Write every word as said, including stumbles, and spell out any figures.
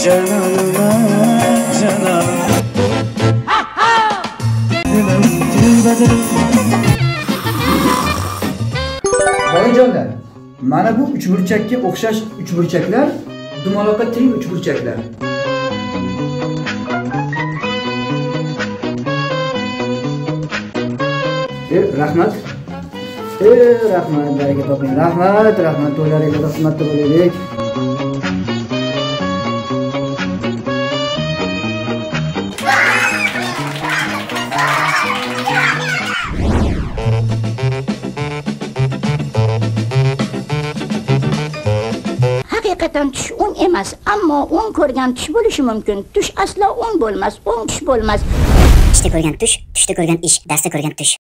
Cananıma canan. Bolajonlar, mana bu uchburchakka o'xshash uchburchaklar dumaloqqa teng uchburchaklar. E, rahmat. E, rahmat, baraka toping. Rahmat, rahmat, to'ylaringizda xizmatda bo'laylik. Haqiqatan tush o'ng emas, ammo o'ng ko'rgan tush bo'lishi mumkin. Tush aslo o'ng bo'lmas, o'ng tush bo'lmas. Ishda ko'rgan tush, tushda ko'rgan ish, darsda ko'rgan tush.